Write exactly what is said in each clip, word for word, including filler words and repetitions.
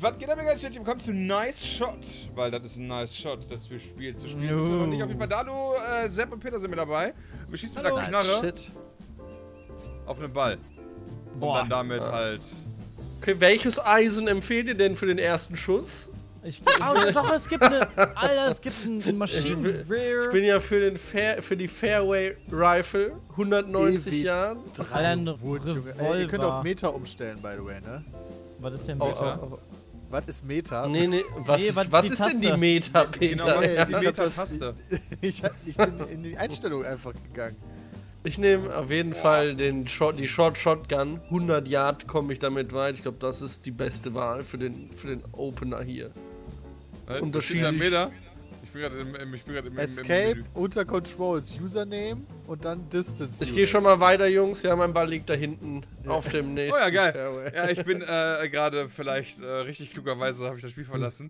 Was geht da mir ganz schön? Willkommen zu Nice Shot, weil das ist ein Nice Shot, das wir spielen zu spielen. Ist noch nicht auf jeden Fall. Dalu, äh, Sepp und Peter sind mit dabei. Wir schießen mit Hallo. der Knarre Shit. auf einen Ball. Und Boah. dann damit Ja. halt. Okay, welches Eisen empfehlt ihr denn für den ersten Schuss? Ich, oh, doch, es gibt eine. Alter, es gibt ein Maschinen. Ich bin ja für, den Fair, für die Fairway Rifle, hundertneunzig Jahren. Alter, ein Wood, Junge. Ey, ihr könnt auf Meta umstellen, by the way, ne? Was ist denn Oh, Meta? oh, oh. Was ist Meta? Nee, nee, was, Nee, ist, was ist was die ist denn die Taste? Meta, Peter? Genau, was ist die Ich hab das- Meta-Taste? ich, ich bin in die Einstellung einfach gegangen. Ich nehme auf jeden Fall den Shot, die Short Shotgun. hundert Yard komme ich damit weit. Ich glaube, das ist die beste Wahl für den, für den Opener hier. Äh, Und das steht schieße da ich- Meter. Ich bin gerade im, im, ich bin gerade im, im, im Escape, Menü. unter Controls, Username und dann Distance. Ich gehe schon mal weiter, Jungs. Ja, mein Ball liegt da hinten auf dem nächsten Oh ja, geil. Fairway. Ja, ich bin äh, gerade vielleicht äh, richtig klugerweise habe ich das Spiel verlassen.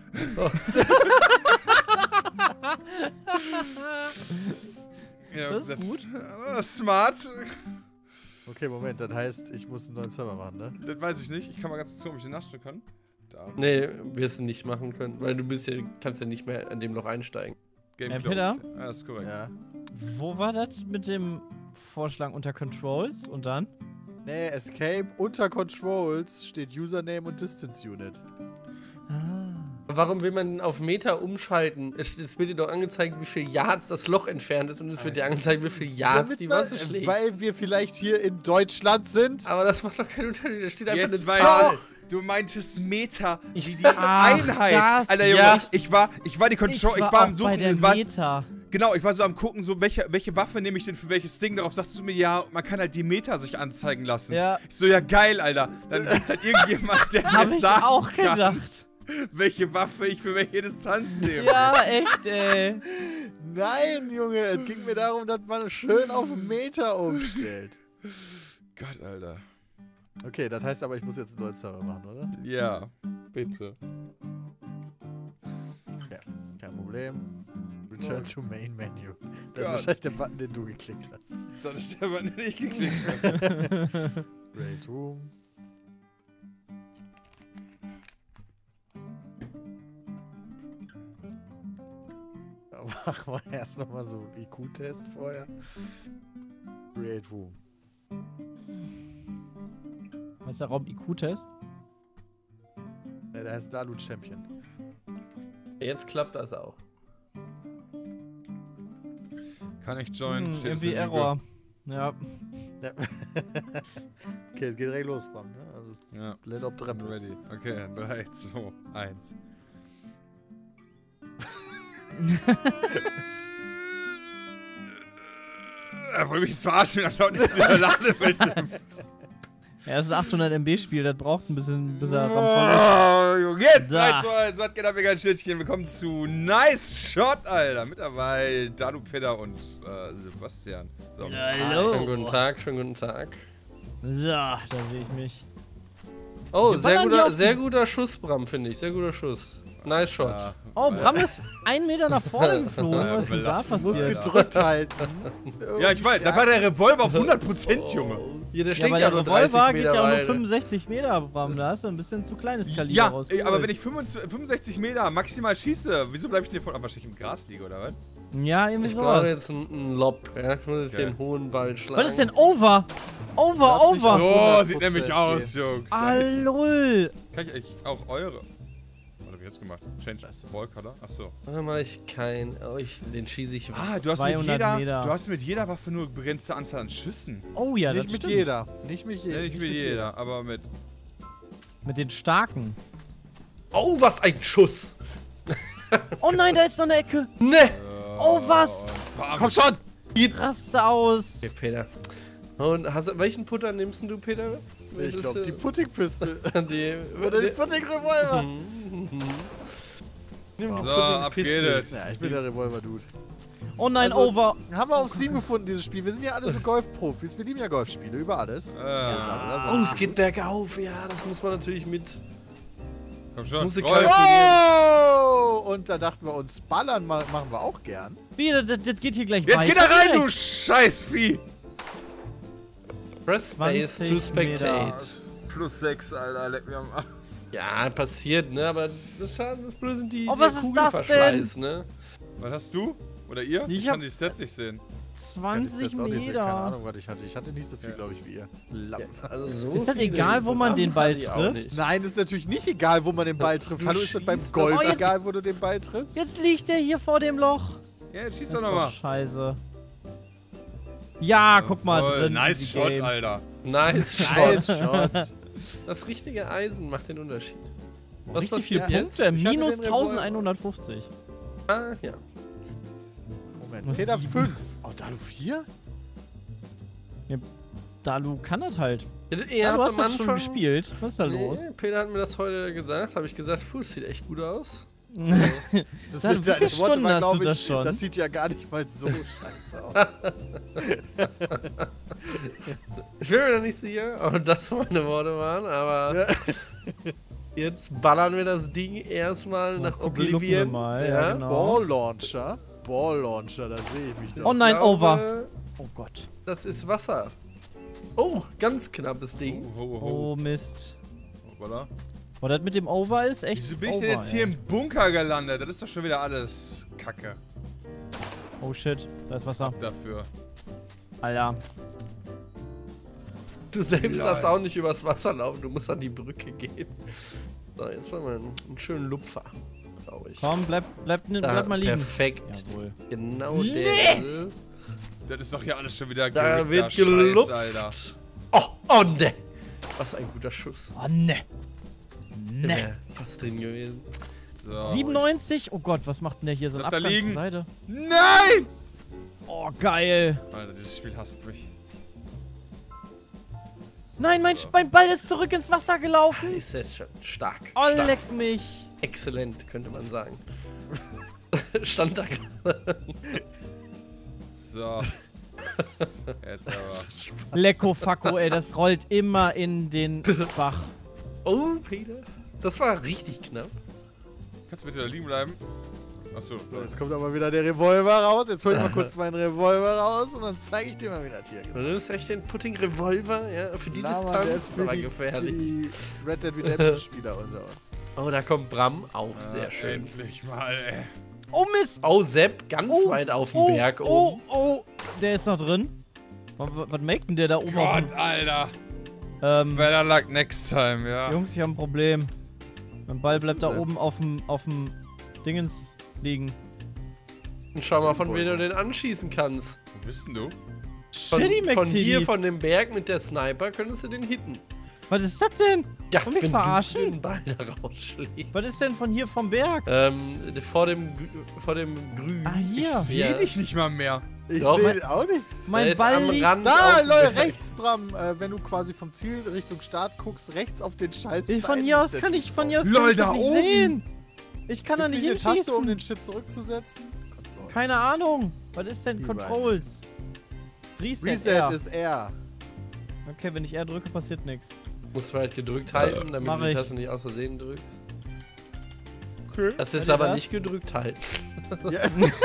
Ja, Das ist gut. äh, Smart. Okay, Moment, das heißt, ich muss einen neuen Server machen, ne? Das weiß ich nicht. Ich kann mal ganz kurz gucken, ob ich den nachstellen kann. Da. Nee, wirst du nicht machen können, weil du bist ja, kannst ja nicht mehr an dem noch einsteigen. Game Äh, closed. Peter? Ja, das ist korrekt. Ja. Wo war das mit dem Vorschlag unter Controls und dann? Nee, Escape, unter Controls steht Username und Distance Unit. Ah. Warum will man auf Meta umschalten? Es, es wird dir doch angezeigt, wie viel Yards das Loch entfernt ist und es wird dir angezeigt, wie viel Yards Damit die man- Wasser schlägt. Weil wir vielleicht hier in Deutschland sind. Aber das macht doch keinen Unterschied, da steht einfach Jetzt eine weiß Zahl. ich. Du meintest Meter, wie die Ach, Einheit. das- Alter, Junge, ja. ich war, ich war die Control, ich war, war auch am Suchen, bei der was, Meta. genau, ich war so am gucken, so welche, welche Waffe nehme ich denn für welches Ding. Darauf sagst du mir, ja, man kann halt die Meter sich anzeigen lassen. Ja, Ich so, ja geil, Alter. Dann gibt's halt irgendjemand, der hab mir ich sagen auch kann, gedacht. welche Waffe ich für welche Distanz nehme. Ja, echt, ey. Nein, Junge, es ging mir darum, dass man schön auf Meter umstellt. Gott, Alter. Okay, das heißt aber, ich muss jetzt einen neuen Server machen, oder? Ja, bitte. Ja, kein Problem. Return to Main Menu. Das ist Gott. wahrscheinlich der Button, den du geklickt hast. Das ist der Button, den ich geklickt habe. Great Room. Machen wir erst nochmal so einen I Q-Test vorher. Create Room. Was ist der Raum I Q-Test? Ne, der heißt Dalu Champion. Jetzt klappt das auch. Kann ich joinen? Hm, Steht es irgendwie in der Lüge? Error. Ja. Ja. Okay, es geht direkt los, Bram. Ne? Also, Ja. let up the Rebels. Ready. Okay, drei, zwei, eins. Er wollte mich jetzt verarschen, dann dauert nichts wieder Ladebildschirm. Ja, das ist ein achthundert Megabyte Spiel, das braucht ein bisschen, bis er RAM voll ist. Oh, Junge, jetzt So. drei, zwei, eins, was geht ab, ihr ganzen Schnittchen? Willkommen zu Nice Shot, Alter. Mit dabei Dalu, Peter und äh, Sebastian. So. Schönen guten Tag, schönen guten Tag. So, da sehe ich mich. Oh, Wir sehr ballern die guter, auf die- sehr guter Schuss, Bram, finde ich. Sehr guter Schuss. Nice Shot. Ja. Oh, Bram ist einen Meter nach vorne geflogen. Ja, Was ist denn da belastend. Muss passiert? gedrückt halten. Ja, ich weiß, da war der Revolver auf hundert Prozent, Junge. Hier, der Ja, steht aber ja der nur dreißig Revolver Meter geht ja auch nur weit. fünfundsechzig Meter, Bram. Da hast du ein bisschen zu kleines Kaliber Ja, rausgeholt. aber wenn ich fünfundzwanzig, fünfundsechzig Meter maximal schieße, wieso bleib ich denn von, ah, wahrscheinlich im Gras liege, oder was? Ja, irgendwie Ich brauche sowas. jetzt einen, einen Lob, ja. Ich muss jetzt Okay. den hohen Ball schlagen. Was ist denn Over? Over, Darfst nicht Over! so- So hundert sieht Prozent nämlich aus, Jungs. Alul! Kann ich eigentlich auch eure? Was hab ich jetzt gemacht? Change Ball Color? Achso. Da mache ich kein. Oh, ich, den schieße ich. Ah, du hast, mit zweihundert jeder, Meter. du hast mit jeder Waffe nur begrenzte Anzahl an Schüssen. Oh ja, Nicht das mit stimmt. jeder. Nicht mit jeder. Ja, nicht mit jeder, aber mit. Mit den starken. Oh, was ein Schuss! Oh nein, da ist noch eine Ecke. Ne! Oh, was? Bam. Komm schon! Raste aus. Okay, Peter. Und hast, du- welchen Putter nimmst denn du, Peter? Ich Welches, glaube, die äh, Puddingpiste. die. Oder die die- Pudding-Revolver. Nimm die So, Putter- ab Piste. geht es. Ja, ich bin der Revolver-Dude. Oh nein, Also- Over. Haben wir auf Steam gefunden, dieses Spiel. Wir sind ja alle so Golfprofis. Wir lieben ja Golfspiele, über alles. Äh, Oh, es geht bergauf. Ja, das muss man natürlich mit. komm schon. Musik Roll. Oh! Und da dachten wir uns, ballern ma- machen wir auch gern. Wie, das, das, das geht hier gleich Jetzt weiter. geh da rein, du direkt. Scheißvieh! Press Space to zwanzig Meter. spectate. Plus sechs, Alter, leck mir am Arsch. Ja, passiert, ne? Aber das, das Blöde sind die, Oh, der was ist das Kugelverschleiß, ne? Was hast du? Oder ihr? Ich Ich hab- kann die Stats nicht sehen. zwanzig jetzt auch nicht, keine Meter. Ahnung, was ich hatte. Ich hatte nicht so viel, Ja. glaube ich, wie ihr. Lappen. Also so Ist das viele egal, wo man den Ball hatte ich auch trifft? nicht. Nein, ist natürlich nicht egal, wo man den Ball trifft. Du Hallo, ist das beim schießt Golf doch- Oh, jetzt- egal, wo du den Ball triffst? Jetzt liegt der hier vor dem Loch. Ja, jetzt schieß Das doch ist nochmal. doch scheiße. Ja, guck mal drin. Nice easy Shot, game. Alter. Nice Shot. Nice Shot. Das richtige Eisen macht den Unterschied. Was Richtig viele passiert Punkte. jetzt? Ich hatte Minus den Revolver. elfhundertfünfzig. Ah, ja. Moment, Was Peter sieben? fünf. Oh, da du vier? Dalu kann das halt. Ihr Ja, habt du hast am das schon Anfang- gespielt. Was ist da los? Nee, Peter hat mir das heute gesagt. Habe ich gesagt, puh, das sieht echt gut aus. Das, Sag, wie viele das Wort Stunden war, hast glaub du das ich, schon? Das sieht ja gar nicht mal so scheiße aus. Ich bin mir noch nicht sicher, ob das meine Worte waren, aber jetzt ballern wir das Ding erstmal nach guck, die gucken wir Oblivion. mal, ja, genau. Ball Launcher? Ball Launcher, da sehe ich mich doch. Oh nein, Ich glaube, over. Oh Gott. Das ist Wasser. Oh, ganz knappes Ding. Oh, oh, oh. Oh Mist. Hoppala. Oh, das mit dem Over ist echt. Wieso bin ich over, denn jetzt hier ey. im Bunker gelandet? Das ist doch schon wieder alles Kacke. Oh shit, da ist Wasser. Dafür. Alter. Du selbst Lol. darfst auch nicht übers Wasser laufen, du musst an die Brücke gehen. So, jetzt machen wir einen, einen schönen Lupfer, glaube ich. Komm, bleib, bleib, bleib Da, mal liegen. perfekt. Jawohl. Genau der ist es. Das ist doch hier alles schon wieder Da gerickter wird Scheiß, gelupft. Alter. Oh, oh ne. Was ein guter Schuss. Oh ne. Der Ne. wär fast drin gewesen. So. siebenundneunzig? Oh Gott, was macht denn der hier? So ein Bleibt da Abgang zur liegen. Seite. Nein! Oh, geil. Alter, dieses Spiel hasst mich. Nein, mein, mein Ball ist zurück ins Wasser gelaufen. Ist jetzt schon stark. Oh, stark. leck mich. Exzellent, könnte man sagen. Stand da gerade. So. Jetzt aber. Lecko Facko, ey, das rollt immer in den Bach. Oh, Peter. Das war richtig knapp. Kannst du bitte da liegen bleiben? Achso. So, jetzt kommt aber wieder der Revolver raus. Jetzt hol ich mal kurz meinen Revolver raus und dann zeige ich dir mal, wie das hier geht. Du hast echt den Putting-Revolver, ja, für die Lama, Distanz der ist für aber die, für gefährlich. die Red Dead Redemption Spieler unter uns. Oh, da kommt Bram, auch Ja, sehr schön. Endlich mal, ey. Oh, Mist. Oh, Sepp, ganz Oh, weit auf dem oh, Berg oh, oben. Oh, der ist noch drin. Was, was macht denn der da oben? auf Gott, Alter. dem- Ähm, Better luck next time, ja. Jungs, ich habe ein Problem. Mein Ball Was bleibt ist da denn? oben auf dem auf dem Dingens liegen. Und schau mal, von wem du den anschießen kannst. Wo bist denn du? Von, Shitty von hier, McTitty. von dem Berg mit der Sniper, könntest du den hitten. Was ist das denn? Ja, Wollen wir wenn verarschen? du den Ball da rausschlägst. Was ist denn von hier vom Berg? Ähm, vor dem, Grü- vor dem Grün. Ah, hier. Ich seh Ja. dich nicht mal mehr. Ich Doch, sehe mein- auch nichts. Der Mein ist Ball am liegt... Rand Da, auf dem Leute, Berg. rechts, Bram. Äh, wenn du quasi vom Ziel Richtung Start guckst, rechts auf den Scheiß Ich, von hier aus kann ich, von hier aus Lol, kann ich da das nicht oben. sehen. Ich kann da Gibt's nicht nicht eine Taste, um hinschießen. den Shit zurückzusetzen? Control. Keine Ahnung. Was ist denn Überall. Controls? Reset, Reset R. ist R. Okay, wenn ich R drücke, passiert nichts. Musst du halt gedrückt halten, damit Mach du die ich. Taste nicht aus Versehen drückst. Okay. Das ist ihr aber das? nicht gedrückt halten. Ja.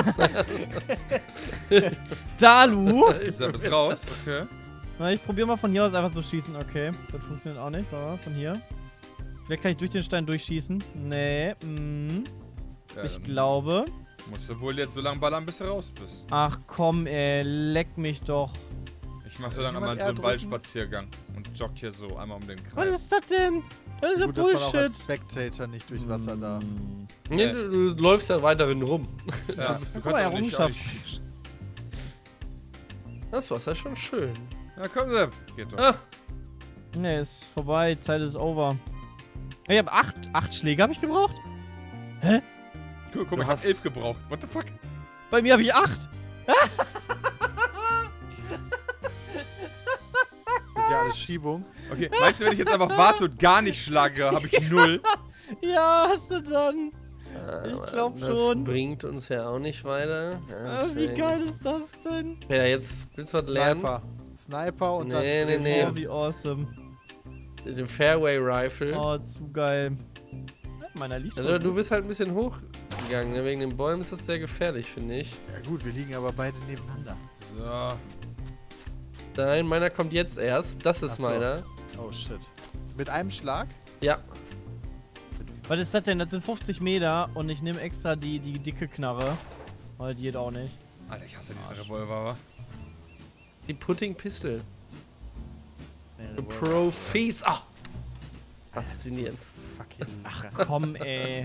Dalu! Sepp ist raus, okay. Na, ich probiere mal von hier aus einfach zu schießen. Okay, das funktioniert auch nicht. Warte mal, von hier. Vielleicht kann ich durch den Stein durchschießen. Nee, mm, Ja, ich dann glaube. musst du wohl jetzt so lange ballern, bis du raus bist. Ach komm, ey, leck mich doch. Ich mach so lange Jemand mal so R einen drücken? Waldspaziergang und jogg hier so einmal um den Was Kreis. ist das denn? Das ist ja Gut, dass man auch als Bullshit. Spectator nicht durch Wasser darf. Mm. Nee, Äh. du, du läufst ja weiterhin rum. Ja, du Guck kannst mal, auch nicht, auch Errungenschaft. nicht. Das Wasser ist schon schön. Ja, komm, Sepp. Geht doch. Ah, Nee, ist vorbei, Zeit ist over. Ich hab acht, acht Schläge habe ich gebraucht? Hä? Guck, guck Du mal, ich hast- hab elf gebraucht. What the fuck? Bei mir habe ich acht. Mit ja alles Schiebung. Okay, meinst du, wenn ich jetzt einfach warte und gar nicht schlage, habe ich null? Ja, hast du dann. aber glaub das schon. bringt uns ja auch nicht weiter. Ja, Ah, wie deswegen- geil ist das denn? Ja, jetzt willst du was lernen? Sniper. Sniper und Nee, dann. nee, nee. Oh, wie awesome. Mit dem Fairway Rifle. Oh, zu geil. Ja, meiner liegt Also, schon. du bist halt ein bisschen hochgegangen. Ne? Wegen den Bäumen ist das sehr gefährlich, finde ich. Ja, gut, wir liegen aber beide nebeneinander. So. Nein, meiner kommt jetzt erst. Das ist Ach so. meiner. Oh shit. Mit einem Schlag? Ja. Was ist das denn? Das sind fünfzig Meter und ich nehme extra die, die dicke Knarre. Weil die geht auch nicht. Alter, ich hasse diesen Revolver, wa? Die Putting Pistol. Nee, The Revolver Pro ist- Face. Ah! So Faszinierend. fucking Ach lecker. komm, ey.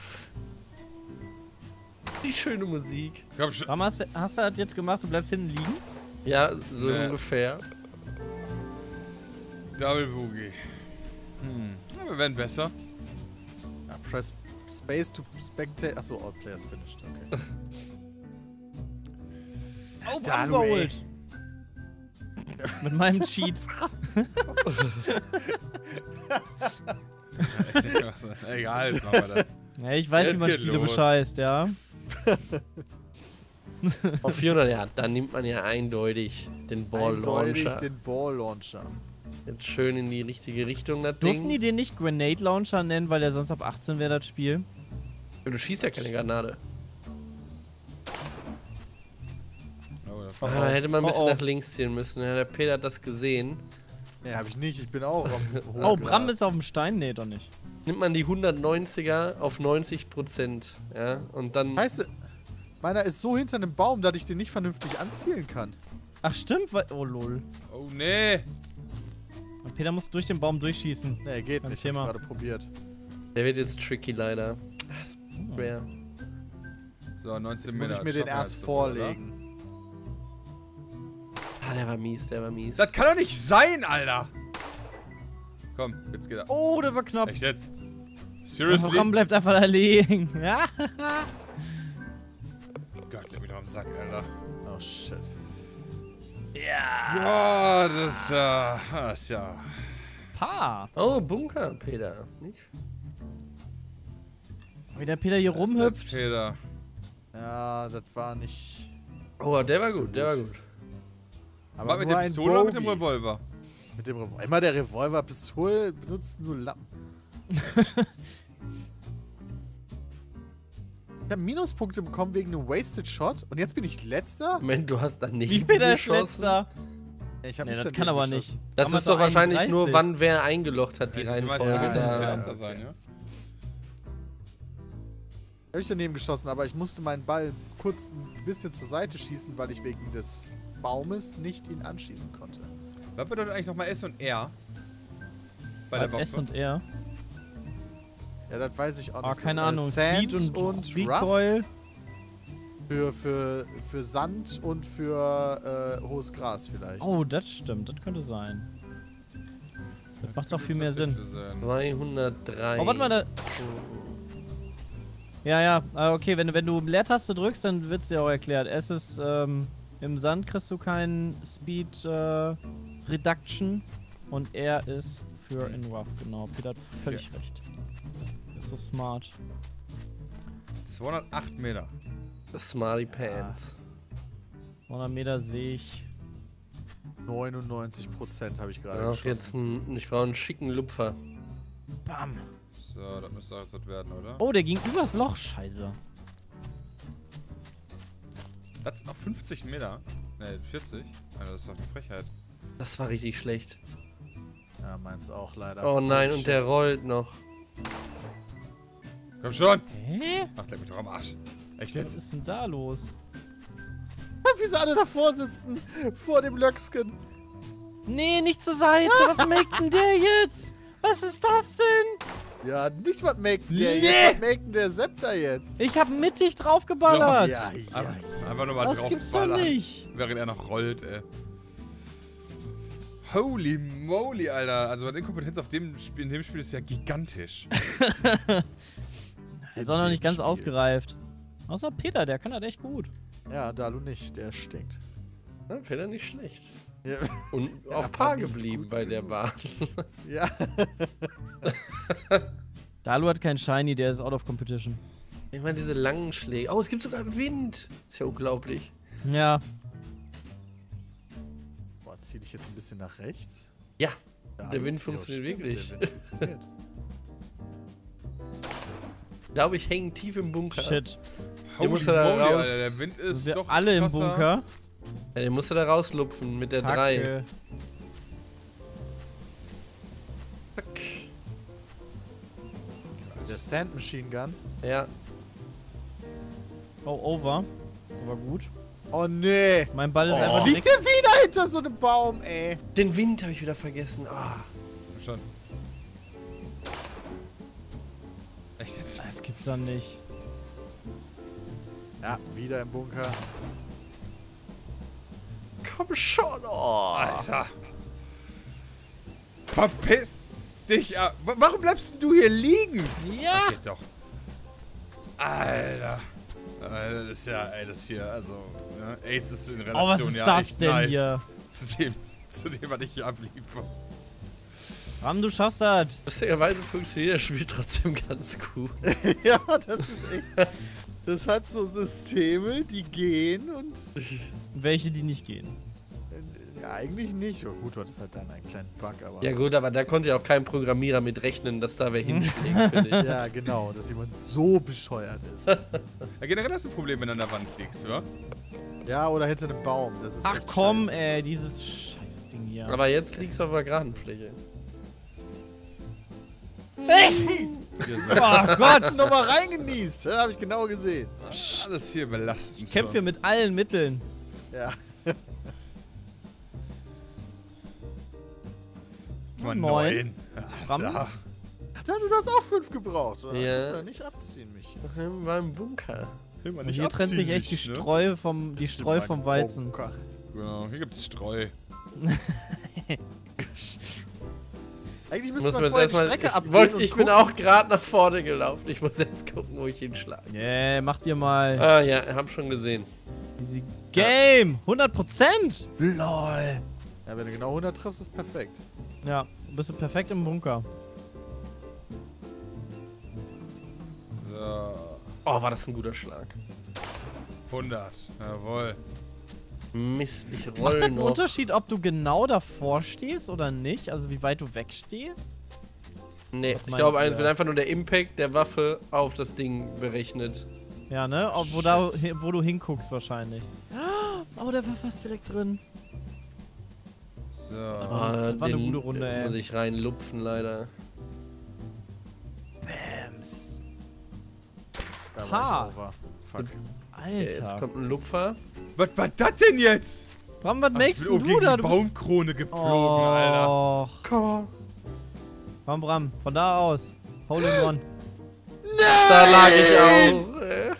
Die schöne Musik. Komm schon. Warum hast, du- hast du das jetzt gemacht? Du bleibst hinten liegen? Ja, so Nee. ungefähr. Double Boogie. Hm. Ja, wir werden besser. Ja, press Space to spectate. Achso, all players finished. Okay. Oh, Da, du, umgeholt. Mit meinem Cheat. Egal, jetzt machen wir das. Ja, ich weiß, Jetzt wie man geht Spiele los. bescheißt, ja. Auf vierhundert, ja, dann nimmt man ja eindeutig den Ball Eindeutig Launcher. den Ball Launcher. Jetzt schön in die richtige Richtung, das Durften die Ding. den nicht Grenade Launcher nennen, weil der sonst ab achtzehn wäre, das Spiel? Du schießt ja keine Granate. Oh, das Oh, Ah, hätte man ein bisschen oh, oh. nach links ziehen müssen. Ja, der Peter hat das gesehen. Nee, hab ich nicht. Ich bin auch am Oh, Hochgras. Bram ist auf dem Stein? Nee, doch nicht. Nimmt man die hundertneunziger auf neunzig Prozent. Ja, und dann. Scheiße. Meiner ist so hinter einem Baum, dass ich den nicht vernünftig anzielen kann. Ach, stimmt. weil- Oh, lol. Oh, nee. Und Peter muss durch den Baum durchschießen. Nee, geht Beim nicht. Thema. Ich hab gerade probiert. Der wird jetzt tricky leider. Das ist schwer. So, neunzehn Jetzt muss Meter. ich mir den Schaffen wir erst jetzt sofort, oder? vorlegen. Ah, der war mies, der war mies. Das kann doch nicht sein, Alter. Komm, jetzt geht er. Oh, der war knapp. Echt jetzt? Und Seriously? Bram bleibt einfach da liegen. Ja. Gott, leck mich doch am Sack, Alter. Oh, shit. Ja, das ist ja... Das ist ja... Pa. Oh, Bunker, Peter. Nicht? Wie der Peter hier das ist der rumhüpft. Peter. Ja, das war nicht... Oh, der war gut, der war gut. Aber War mit nur der ein Pistole oder mit dem Bogey. Revolver? Mit dem Revolver. Immer der Revolver, Pistole benutzt nur Lappen. Ich habe Minuspunkte bekommen wegen einem Wasted Shot und jetzt bin ich letzter? Moment, du hast dann nicht Wie Peter ist geschossen. letzter. Nee, ich hab Nee, nicht das daneben kann aber geschossen. nicht. Das Bram ist hat doch wahrscheinlich nur, einunddreißig. wann wer eingeloggt hat, die Ja, du weißt, Reihenfolge ja, das muss der da. Erste sein, ja? Hab ich daneben geschossen, aber ich musste meinen Ball kurz ein bisschen zur Seite schießen, weil ich wegen des Baumes nicht ihn anschießen konnte. Was bedeutet eigentlich nochmal S und R? Bei der S Waffe? und R. Ja, das weiß ich auch Oh, nicht. so. keine Äh, Ahnung. Sand Speed und, und Rough Recoil. für, für, für Sand und für äh, hohes Gras vielleicht. Oh, das stimmt. Das könnte sein. Das macht doch viel mehr Sinn. zweihundertdrei. Oh, warte mal, da. Ja, ja, ah, okay, wenn, du- wenn du Leertaste drückst, dann wird's dir auch erklärt. S ist, ähm, im Sand kriegst du keinen Speed äh, Reduction und R ist für in Rough, genau. Peter hat völlig recht. Das ist so smart. zweihundertacht Meter. Smarty Pants. hundert Meter sehe ich. neunundneunzig Prozent habe ich gerade Ja, auch jetzt geschossen. ein, ich brauche einen schicken Lupfer. Bam. So, das müsste jetzt was werden, oder? Oh, der ging übers Loch, scheiße. Das sind noch fünfzig Meter. Ne, vierzig. Alter, das ist doch eine Frechheit. Das war richtig schlecht. Ja, meins auch leider. Oh nein, shit. und der rollt noch. Komm schon! Hä? Ach, leck mich doch am Arsch. Echt Was jetzt? ist denn da los? Wie sie alle davor sitzen, vor dem Löcksken. Nee, nicht zur Seite. Was macht denn der jetzt? Was ist das denn? Ja, nicht was make der Nee. jetzt. Was make denn der Septa jetzt? Ich hab mittig draufgeballert. Ja, ja, Einfach, ja. einfach nur mal Das drauf gibt's doch ballern, nicht. während er noch rollt, ey. Holy moly, Alter. Also die Kompetenz auf dem Spiel, in dem Spiel ist ja gigantisch. Er ist auch noch nicht ganz Spiel. ausgereift. Außer Peter, der kann das echt gut. Ja, Dalu nicht, der stinkt. Ja, Peter nicht schlecht. Ja. Und Ja, auf aber Paar nicht geblieben gut bei der genug. Bahn. ja. Dalu hat keinen Shiny, der ist out of competition. Ich meine, diese langen Schläge. Oh, es gibt sogar Wind. Ist ja unglaublich. Ja. Boah, zieh dich jetzt ein bisschen nach rechts. Ja, Dalu, der Wind ja, funktioniert stimmt, wirklich. Der Wind funktioniert. Ich glaube, ich hänge tief im Bunker. Shit. Holy muss er da moly, raus. Alter. Der Wind ist Sind wir doch alle im krasser. Bunker? Ja, den musst du da rauslupfen mit der drei. Kacke. Der Der Sand Machine Gun. Ja. Oh, over. Aber gut. Oh nee. Mein Ball ist Oh. einfach Liegt direkt. der wieder hinter so einem Baum, ey. Den Wind habe ich wieder vergessen. Ah. Schon. Echt jetzt? Das gibt's dann nicht. Ja, wieder im Bunker. Komm schon. Oh. Alter. Verpiss dich ab. Wa- Warum bleibst du hier liegen? Ja! Geht doch. Alter. Alter, das ist ja, ey, das hier, also, ne? AIDS ist in Relation Oh, was ist ja das echt denn nice hier? Zu dem, zu dem, was ich hier abliefere. Ram, du schaffst das. Lustigerweise funktioniert das Spiel trotzdem ganz gut. Ja, das ist echt. Das hat so Systeme, die gehen und. Welche, die nicht gehen. Ja, eigentlich nicht. Oh, gut, du hattest halt dann einen kleinen Bug, aber. Ja gut, aber da konnte ja auch kein Programmierer mit rechnen, dass da wer hinschlägt, finde ich. Ja, genau, dass jemand so bescheuert ist. Ja, generell hast du ein Problem, wenn du an der Wand liegst, oder? Ja, oder hinter einem Baum. Das ist Ach echt komm, scheiße. ey, dieses Scheißding hier. Aber jetzt liegt's auf der geraden Fläche. Oh Hast Gott! du nochmal reingenießt? Das habe ich genau gesehen. Alles hier belastend. Ich kämpfe hier mit allen Mitteln. Ja. Mann, Moin. neun. Ach, Ram? so. Ach, du hast auch fünf gebraucht. oder? Ja. Kannst du nicht abziehen, mich. Das war im Bunker. Will man Und nicht hier trennt sich echt die abziehen, ne? Streu vom, die Streu vom Weizen. Bunker. Genau, hier gibt's Streu. Eigentlich müsste Muss man man vorher die erstmal. Strecke Ich, abgehen wollt, und ich bin gucken. auch gerade nach vorne gelaufen. Ich muss jetzt gucken, wo ich hinschlage. Yeah, macht ihr mal. Ah ja, hab schon gesehen. Easy Game! hundert Prozent! LOL! Ja, wenn du genau hundert triffst, ist perfekt. Ja, bist du perfekt im Bunker. So. Oh, war das ein guter Schlag. hundert. Jawohl. Mist, ich Macht das roll einen noch. Unterschied, ob du genau davor stehst oder nicht? Also wie weit du wegstehst? Nee, Was ich meinst glaube, du eins da? wird einfach nur der Impact der Waffe auf das Ding berechnet. Ja, ne? Ob, wo, Shit. da, wo du hinguckst wahrscheinlich. Oh, der war fast direkt drin. So. Ah, das war eine gute Runde, ey. Muss ich reinlupfen, leider. Bams. Da Ha. war ich over. Fuck. Okay, jetzt Alter. kommt ein Lupfer. Was war das denn jetzt? Bram, was Ach, ich makest bin auch du gegen da? die Du bist... Baumkrone geflogen, Alter. Oh. Komm. Bram, Bram, von da aus. Hole in one. Da lag ich auch. Äh.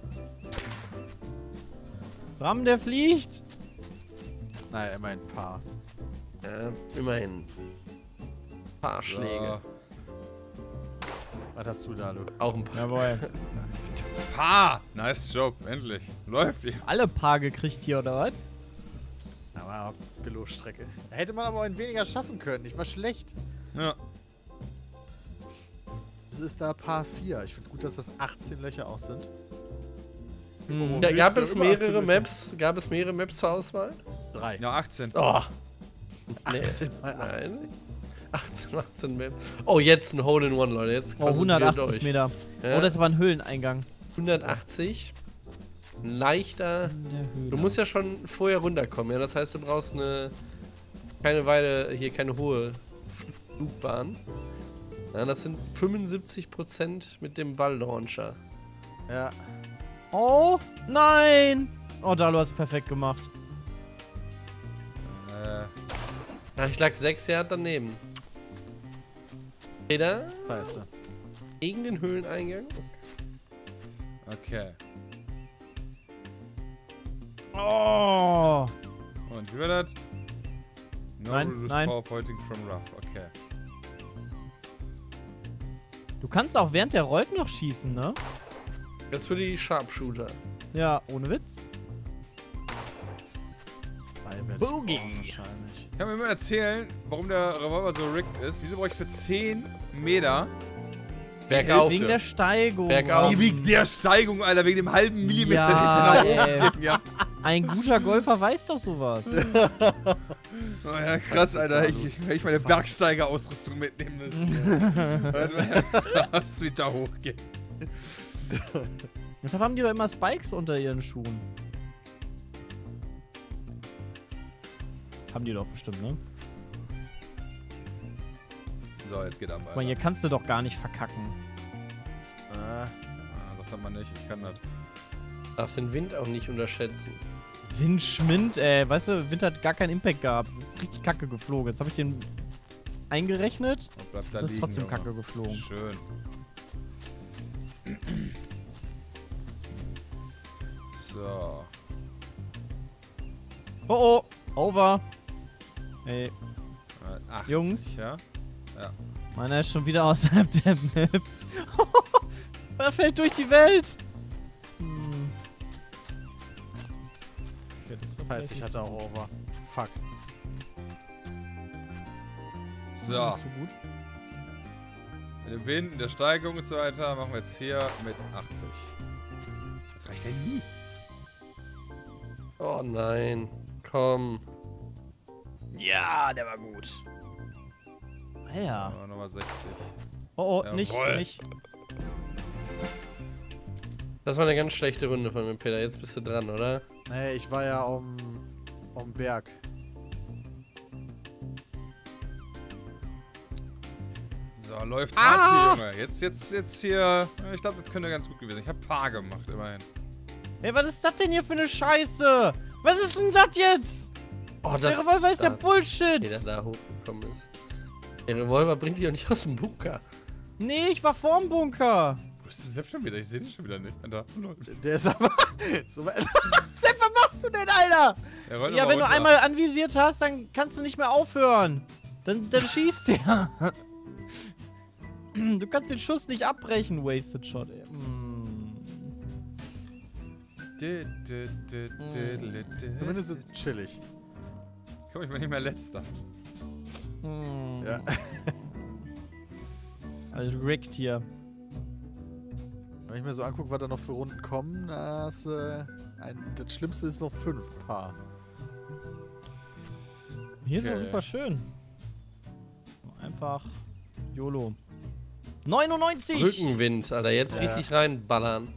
Bram, der fliegt. Naja, immer ein paar. Ja, immerhin. Paar Schläge. Was hast du da, Luke? Auch ein paar. Jawohl. Ha! Nice Job, endlich. Läuft hier. Alle Paar gekriegt hier, oder was? Aber Billo-Strecke. Hätte man aber ein weniger schaffen können. Ich war schlecht. Ja. Es ist da Paar vier. Ich finde gut, dass das achtzehn Löcher auch sind. Hm. Ja, gab Ja, es über mehrere achtzehn Maps? Gab es mehrere Maps zur Auswahl? Drei. Ja, achtzehn. Oh. Nee. achtzehn mal Nein. achtzehn. achtzehn, achtzehn Maps. Oh, jetzt ein Hole in One, Leute. Jetzt Oh, konzentriert hundertachtzig euch. Meter. Ja. Oh, das war ein Höhleneingang. hundertachtzig. Ein leichter. In der Höhle. Du musst ja schon vorher runterkommen, ja. Das heißt, du brauchst eine. Keine Weile, hier keine hohe Flugbahn. Ja, das sind fünfundsiebzig Prozent mit dem Balllauncher. Ja. Oh, nein! Oh, Dalu hast es perfekt gemacht. Äh, Ach, ich lag sechs Jahre daneben. Peter, Scheiße. gegen den Höhleneingang. okay. Oh! Und wie war das? No Nein, reduced nein. power pointing from rough. Okay. Du kannst auch während der rollt noch schießen, ne? Das ist für die Sharpshooter. Ja, ohne Witz. Drei werde ich Boogie. brauchen wahrscheinlich. Kann mir mal erzählen, warum der Revolver so rigged ist? Wieso brauche ich für zehn Meter Bergauf. Wegen der Steigung. Bergauf. Wie wegen der Steigung, Alter, wegen dem halben Millimeter, Ja, den der nach ey. oben ging, ja. Ein guter Golfer weiß doch sowas. Oh ja, krass, Alter. Ich, wenn ich meine Bergsteiger-Ausrüstung mitnehmen müsste. Dann wäre ja krass, wie da hochgeht. Deshalb haben die doch immer Spikes unter ihren Schuhen. Haben die doch bestimmt, ne? So, jetzt geht am Guck mal, hier kannst du doch gar nicht verkacken. Ah. Ah, sagt er mal nicht, ich kann das. Darfst den Wind auch nicht unterschätzen. Wind schwimmt, ey. Weißt du, Wind hat gar keinen Impact gehabt. Das ist richtig kacke geflogen. Jetzt habe ich den eingerechnet. Und bleibt da Das ist liegen, trotzdem Junge. kacke geflogen. Schön. So. Oh, oh. Over. Ey, Äh, achtzig, Jungs. Ja? meiner ist schon wieder außerhalb der Map. Er fällt durch die Welt. Hm. Okay, das war Scheiße, ich vielleicht hatte auch Over. Fuck. So. nicht so gut. Mit dem Wind, der Steigung und so weiter machen wir jetzt hier mit achtzig. Das reicht ja nie. Oh nein. Komm. Ja, der war gut. Alter. Aber nochmal sechzig. Oh, oh, Jawohl. nicht, nicht. Das war eine ganz schlechte Runde von mir, Peter. Jetzt bist du dran, oder? Nee, ich war ja am, am Berg. So, läuft Ah! hart hier, Junge. Jetzt, jetzt, jetzt hier. Ich glaube, das könnte ganz gut gewesen sein. Ich habe Paar gemacht, immerhin. Ey, was ist das denn hier für eine Scheiße? Was ist denn das jetzt? Oh, Der Revolver ist ja Bullshit. der da hochgekommen ist. Der Revolver bringt dich doch nicht aus dem Bunker. Nee, ich war vorm Bunker. Wo ist der Sepp schon wieder? Ich sehe den schon wieder nicht. Da. Der ist aber... so weit- Sepp, was machst du denn, Alter? Der rollt Ja, noch mal wenn du runter. einmal anvisiert hast, dann kannst du nicht mehr aufhören. Dann, dann schießt der. Du kannst den Schuss nicht abbrechen, Wasted Shot, ey. Mm. Du, du, du, du, du, du. Zumindest ist es chillig. Komm, ich bin nicht mehr letzter. Mm. Ja. Also rigged hier. Wenn ich mir so angucke, was da noch für Runden kommen, das, äh, ein, das Schlimmste ist noch fünf Paar. Hier ist Okay. doch super schön. Einfach YOLO. neunundneunzig! Rückenwind, Alter. Jetzt Ja. richtig reinballern.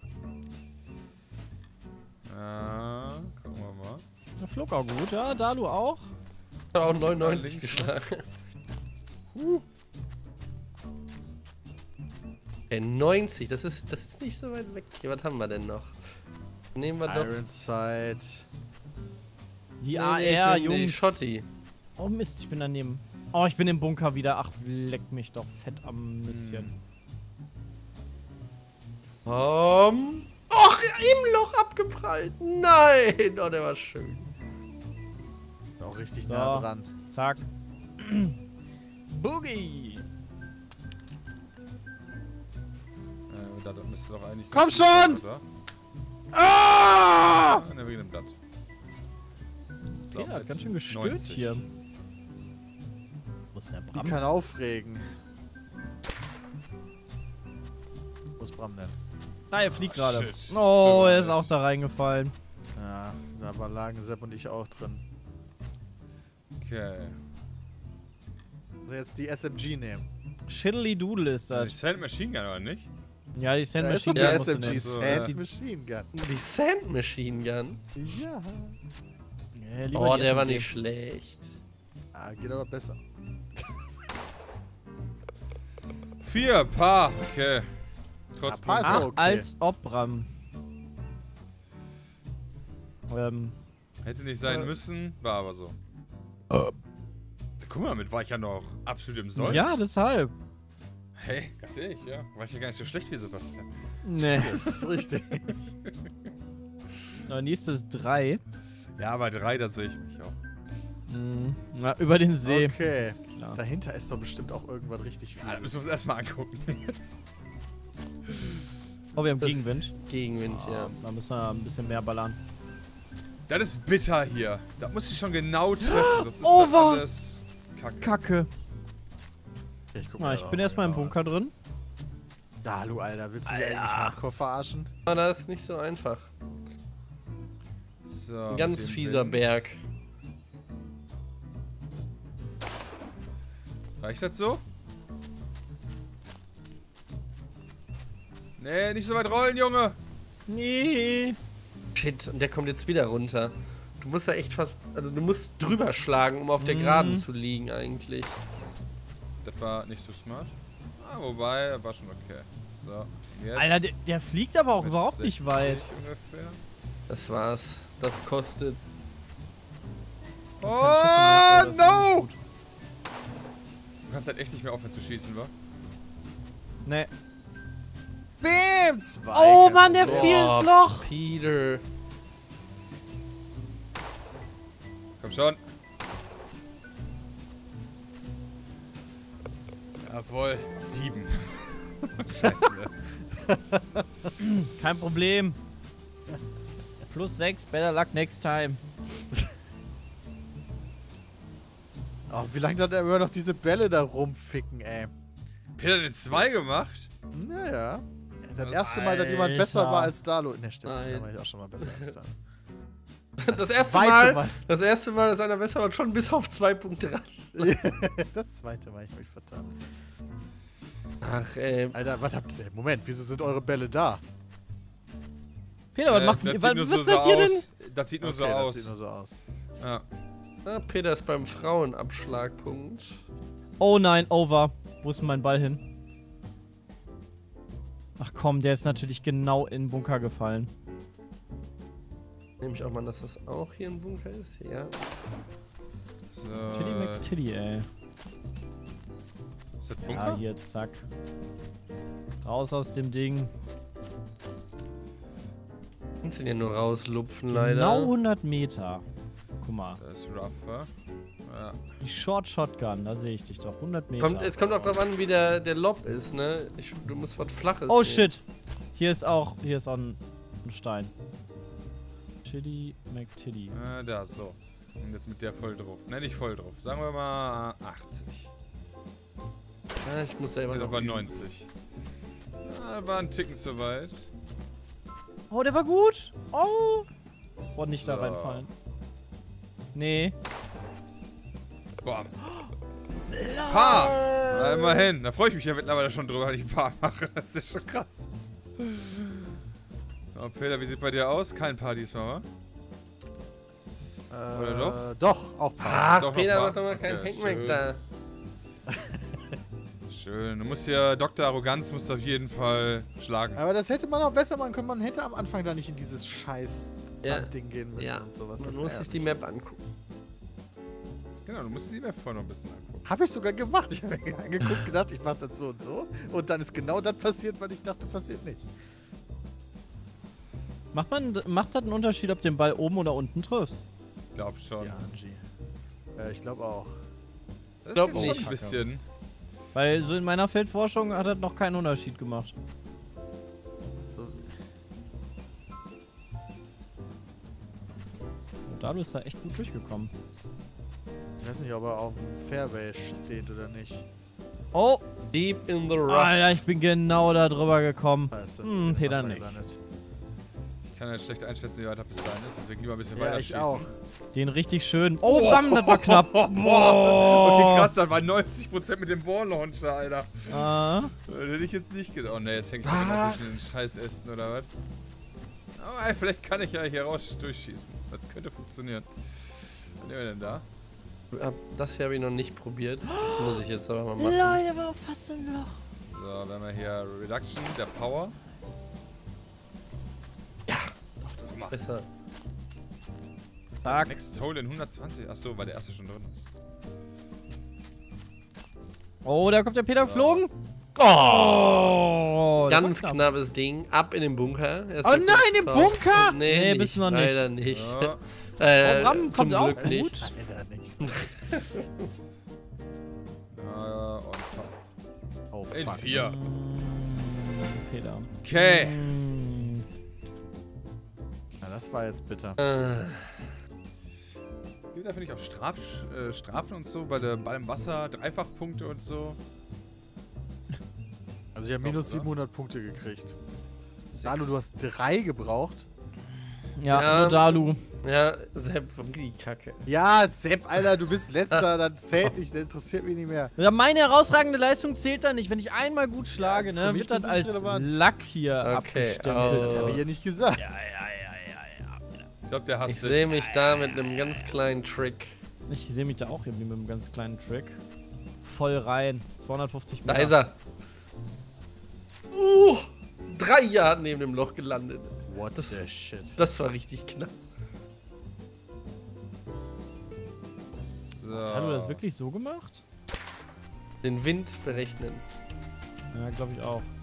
Ja, gucken wir mal. Der flog auch gut, ja. Dalu auch. Hat auch neunundneunzig links. geschlagen. Ey, neunzig, das ist, das ist nicht so weit weg. Hier, was haben wir denn noch? Nehmen wir doch. Ironside. Die Nee, A nee, ich R, nehm die Jungs. Schotti. Oh Mist, ich bin daneben. Oh, ich bin im Bunker wieder. Ach, leck mich doch fett am Nüsschen. Um. Och, im Loch abgeprallt. Nein, oh, der war schön. Auch richtig So. nah dran. Zack. Boogie! Äh, da, da müsste doch eigentlich... Komm ganz gut sein, schon! oder? Ah! Ah, ne, wegen dem Blatt. So, Ja, mit ganz schön gestört neunzig. hier. Wo ist der Die Bram? kann aufregen. Wo ist Bram denn? Ah, er fliegt Ah, gerade. shit. Oh, So er ist weit. auch da reingefallen. Ja, da war lagen Sepp und ich auch drin. Okay. Also jetzt die S M G nehmen. Shiddly Doodle ist Die das. Sand Machine Gun, oder nicht? Ja, die Sand Da ist doch Machine die Gun S musst du M G nehmen. So, Sand ja. Machine Gun. Die Sand Machine Gun. Ja. Ja, lieber Oh, die der war S M G. nicht schlecht. Ah, geht aber besser. Vier Paar. Okay. Trotz Ja, Paar ist Punkte. auch Ach, okay. als ob, Bram. Ähm, Hätte nicht sein Äh. müssen, war aber so. Guck mal, damit war ich ja noch absolut im Soll. ja, deshalb. Hey, ganz ehrlich, ja. War ich ja gar nicht so schlecht wie Sebastian. Nee. Das ist richtig. So, nächstes drei. Ja, bei drei, da sehe ich mich auch. Mhm. Na, über den See. Okay. Klar. Dahinter ist doch bestimmt auch irgendwas richtig Ah, da müssen fieses. wir uns erstmal angucken. Oh, wir haben Das- Gegenwind. Gegenwind, Ja. ja. Da müssen wir ein bisschen mehr ballern. Das ist bitter hier. Da muss ich schon genau treffen, sonst ist Oh, das war- alles Kacke. Kacke. Ich, guck Na, mal ich da bin noch erstmal im genauer. Bunker drin. Da, hallo, Alter. Willst du mich Alter. eigentlich hardcore verarschen? Aber das ist nicht so einfach. So, Ein mit ganz dem fieser Wind. Berg. Reicht das so? Nee, nicht so weit rollen, Junge. Nee. Shit, und der kommt jetzt wieder runter. Du musst da echt fast, also du musst drüber schlagen, um auf der Mhm. Geraden zu liegen eigentlich. Das war nicht so smart. Ah, wobei, war schon okay. So, jetzt. Alter, der, der fliegt aber auch mit überhaupt nicht weit. sechzig ungefähr. Das war's. Das kostet. Oh, Das ist no! nicht gut. Du kannst halt echt nicht mehr aufhören zu schießen, wa? Nee. Bam! Zwei. Oh Mann, der Boah, fiel ins Loch. Peter. Komm schon. Jawohl. Sieben. Scheiße. Kein Problem. Plus sechs, better luck next time. Oh, wie lange hat er immer noch diese Bälle da rumficken, ey? Peter hat den zwei gemacht? Naja. Das Das- erste Mal, dass jemand besser Alter. war als Dalo. Ne, stimmt nicht, Nein. da war ich auch schon mal besser als Dalo. Das erste zweite Mal, Mal. das erste Mal, dass einer besser war, schon bis auf zwei Punkte ran. Das zweite Mal, ich hab mich vertan. Ach, ey. Alter, was habt ihr? Moment, wieso sind eure Bälle da? Peter, was Äh, macht das ihr? sieht Was, nur was so, so seid ihr denn? aus. Das sieht nur so Okay, aus. Das sieht nur so aus. Ja. Ah, Peter ist beim Frauenabschlagpunkt. Oh nein, over. Wo ist denn mein Ball hin? Ach komm, der ist natürlich genau in den Bunker gefallen. Nehme ich auch mal, dass das auch hier ein Bunker ist. Ja. So. Titty McTitty, ey. Ist das Ja, Bunker? hier, zack. Raus aus dem Ding. Kannst du den nur rauslupfen, Genau leider. hundert Meter. Guck mal. Das ist rougher. Ja. Die Short Shotgun, da sehe ich dich doch. hundert Meter. Kommt, es kommt auch drauf an, wie der, der Lob ist, ne? Ich, du musst was Flaches Oh nehmen. shit. Hier ist auch, hier ist auch ein, ein Stein. Titty McTitty. Ah, da, so. Und jetzt mit der voll drauf. Ne, nicht voll drauf. Sagen wir mal achtzig. Ja, ich muss selber Das noch war üben. neunzig. Ja, war ein Ticken zu weit. Oh, der war gut. Oh. Boah, nicht da So. reinfallen. Nee. Bam. Pa! Na, immerhin. Da freue ich mich ja mittlerweile schon drüber, wenn ich ein Paar mache. Das ist schon krass. Oh, Peter, wie sieht bei dir aus? Kein Paar diesmal, wa? Äh, Oder doch? Doch, auch Paar. Ach, Doch noch Peter mal. macht doch mal keinen Okay, Pankmack schön. da. Schön. Du musst ja Doktor Arroganz musst du auf jeden Fall schlagen. Aber das hätte man auch besser machen können. Man hätte am Anfang da nicht in dieses scheiß Ja. Sandding gehen müssen Ja, und sowas. man Das muss sich ärgert die mich. Map angucken. Genau, du musst die Map vorher noch ein bisschen angucken. Hab ich sogar gemacht. Ich habe mir angeguckt, gedacht, ich mach das so und so. Und dann ist genau das passiert, was ich dachte, passiert nicht. Macht man, macht das einen Unterschied, ob du den Ball oben oder unten triffst? Ich glaub schon. Ja, Angie. Äh, ich glaube auch. Das glaub ist jetzt schon nicht. ein bisschen. Weil so in meiner Feldforschung hat das noch keinen Unterschied gemacht. Oh, da bist du da echt gut durchgekommen. Ich weiß nicht, ob er auf dem Fairway steht oder nicht. Oh, Deep in the rough. Alter, ich bin genau da drüber gekommen. Weißt du, Hm, Peter Wasser nicht. gelandet. Ich kann halt schlecht einschätzen, wie weit er bis dahin ist. Deswegen lieber ein bisschen Ja, weiter ich schießen. auch. Den richtig schön. Oh, bam, das war knapp. Okay, krass, das war neunzig Prozent mit dem Ball-Launcher, Alter. Ah. Das hätte ich jetzt nicht gedacht. Oh ne, jetzt hängt ich Ah. immer zwischen den Scheißästen oder was? Aber ey, vielleicht kann ich ja hier raus durchschießen. Das könnte funktionieren. Was nehmen wir denn da? Ab- Das hier habe ich noch nicht probiert. Das muss ich jetzt aber mal machen. Leute, war fast ein Loch. So, wenn wir hier Reduction, der Power. Besser. Zack. Next Hole in hundertzwanzig. Achso, weil der erste schon drin ist. Oh, da kommt der Peter Ja. geflogen. Oh, das Ganz war knapp. knappes Ding. Ab in den Bunker. Erst Oh mal nein, kurz im drauf. Bunker? Nee, Nee, nicht, bist du noch nicht. leider nicht. Ja. Äh, Oh, Ram zum kommt auch Glück nicht. gut. Leider nicht. Ja, und Oh, in fuck. vier. Mm, Peter. Okay. Mm. Ja, das war jetzt bitter. Äh, Hier da finde ich auch Straf, äh, Strafen und so, weil der Ball im Wasser, Dreifachpunkte und so. Also ich habe Doch, minus oder? siebenhundert Punkte gekriegt. Sechs. Dalu, du hast drei gebraucht. Ja, Ja, nur Dalu. ja, Sepp, die Kacke. Ja, Sepp, Alter, du bist letzter, das zählt nicht, das interessiert mich nicht mehr. Ja, meine herausragende Leistung zählt da nicht. Wenn ich einmal gut schlage, Ja, für ne, mich wird das bist du als nicht relevant. Lack hier Okay, abgestempelt. Das oh. habe ich ja nicht gesagt. Ja, ja, ja, ja, ja. Ich glaube, der hasst Ich dich. sehe mich da mit einem ganz kleinen Trick. Ich sehe mich da auch irgendwie mit einem ganz kleinen Trick. Voll rein. zweihundertfünfzig Meter. Da ist er. Uh, drei Jahre neben dem Loch gelandet. What Das- the shit. Das war richtig knapp. So. Haben wir das wirklich so gemacht? Den Wind berechnen. Ja, glaube ich auch.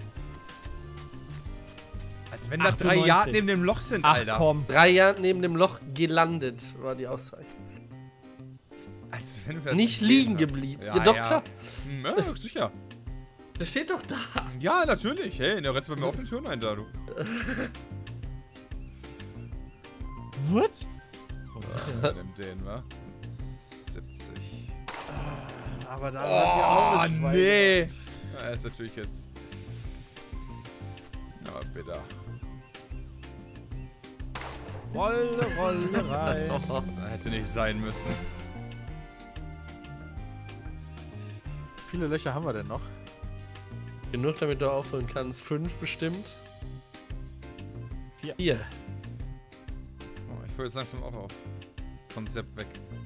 Als wenn da drei achtundneunzig. Yard neben dem Loch sind, Ach Alter. komm. Drei Jahre neben dem Loch gelandet, war die Aussage. Als wenn du das Nicht gesehen liegen hast. geblieben. Ja, Ja, doch, ja. klar. Hm, ja, sicher. Das steht doch da. Ja, natürlich. Hey, der rennst bei mir auf den Türen ein, da, du. What? Ja, nimm den, wa? siebzig. Aber da Oh, waren wir auch mit zwei. nee. Ja, ist natürlich jetzt... Na, bitter. Rolle, Rolle rein. Da hätte nicht sein müssen. Wie viele Löcher haben wir denn noch? Genug, damit du aufhören kannst. Fünf bestimmt. Vier. Vier. Oh, ich fülle jetzt langsam auch auf. Von Sepp weg.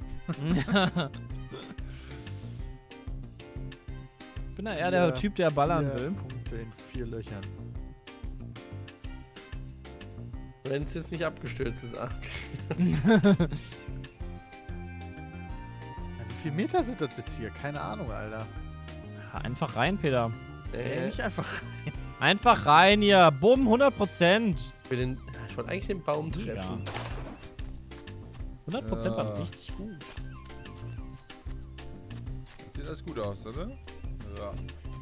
Ich bin ja eher der Vier- Typ, der ballern vier will. Punkte in vier Löchern. Wenn es jetzt nicht abgestürzt ist. Ach. Ja, wie viele Meter sind das bis hier? Keine Ahnung, Alter. Einfach rein, Peter. Ey, Äh, nicht einfach. Einfach rein hier. Bumm, hundert Prozent. für den, ich wollte eigentlich den Baum treffen. Ja. hundert Prozent Ja. war richtig gut. Das sieht alles gut aus, oder? Ja.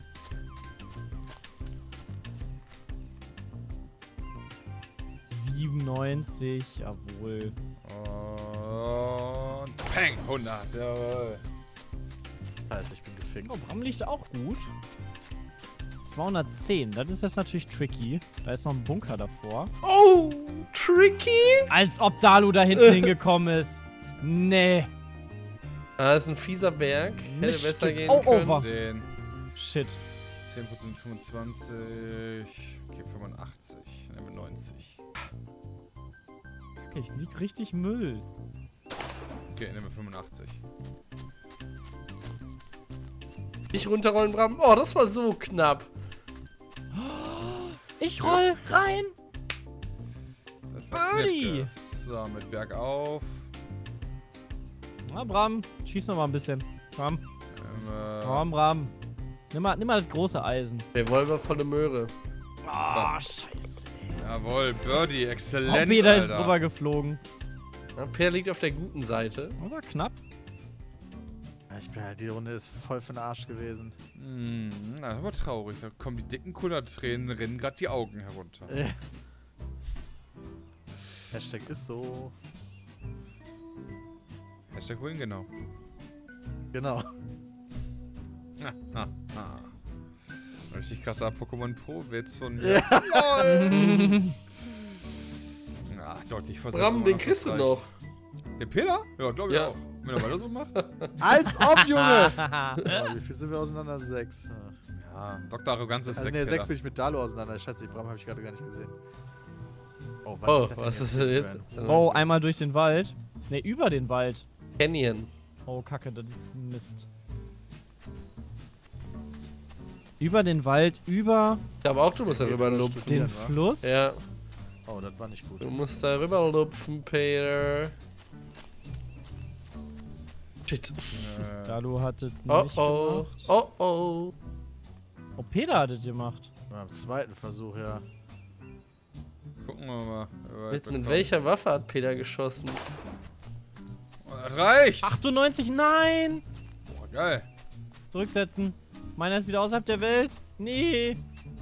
siebenundneunzig, jawohl. Und... Peng! hundert. Jawohl. Scheiße, ich bin gefickt. Oh, Bram liegt auch gut. zweihundertzehn, das ist jetzt natürlich tricky. Da ist noch ein Bunker davor. Oh, tricky. Als ob Dalu da hinten hingekommen ist. Nee. Ah, das ist ein fieser Berg. Hätte Mist. besser gehen Oh, können. over. Den. Shit. zehn Prozent fünfundzwanzig. Okay, fünfundachtzig. Dann nehmen wir neunzig. Ich lieg richtig Müll. Okay, nehmen wir fünfundachtzig. Nicht runterrollen, Bram. Oh, das war so knapp. Ich roll rein. Das war Birdie. knapp. So, mit bergauf. Na, Bram, schieß noch mal ein bisschen. Komm, Ähm, komm, Bram. Nimm mal, nimm mal das große Eisen. Revolver volle Möhre. Ah, scheiße. Jawohl, Birdie, exzellent, Oh, Peter ist Alter. drüber geflogen. Ja, Per liegt auf der guten Seite. Aber knapp. Ja, ich bin halt, die Runde ist voll für den Arsch gewesen. Hm, das ist aber traurig. Da kommen die dicken Kullertränen, rennen gerade die Augen herunter. Äh. Hashtag ist so. Hashtag wohin genau? Genau. Ha, ha, ha. Richtig krasser Pokémon Pro Witz von mir. Ja. LOL! Ja, deutlich vor Bram, den kriegst du noch. Den Peter? Ja, glaube ich Ja. auch. Wenn er weiter so macht. Als ob, Junge! Oh, wie viel sind wir auseinander? Sechs. Ja, Doktor Arroganz ist Also weg. ne, sechs Peter. bin ich mit Dalu auseinander. Scheiße, die Bram habe ich gerade gar nicht gesehen. Oh, Oh, das was ist für denn jetzt? ein- Oh, einmal durch den Wald. Ne, über den Wald. Canyon. Oh, Kacke, das ist Mist. Über den Wald, über Ich glaube auch, du musst da Okay, rüber du lupfen. studieren. den wa? Fluss. Ja, Oh, das war nicht gut. du musst da rüber lupfen, Peter. Shit. Äh, Dalu hat es Oh nicht oh. gemacht. Oh oh. Oh, Peter hat es gemacht. Beim zweiten Versuch, ja. gucken wir mal. wie weit Mit, wir mit kommen. welcher Waffe hat Peter geschossen? Oh, das reicht! achtundneunzig, nein! Boah, geil. Zurücksetzen. Meiner ist wieder außerhalb der Welt. Nee.